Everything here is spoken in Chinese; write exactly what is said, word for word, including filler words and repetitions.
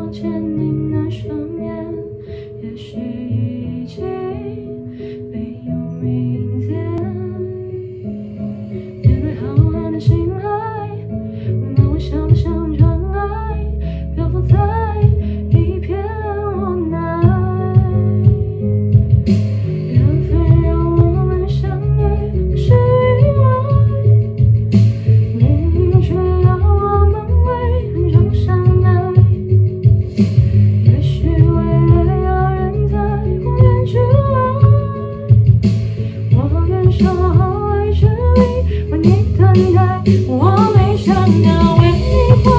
我牵你那双眼，也许已经没有明天。面对浩瀚的星海，我们微笑得像尘埃，漂浮在一片无奈。缘分让我们相遇，不是意外，命运却要我们为很长相爱。也许未来有人在不远之外，我愿守候在这里为你等待。我没想到为你。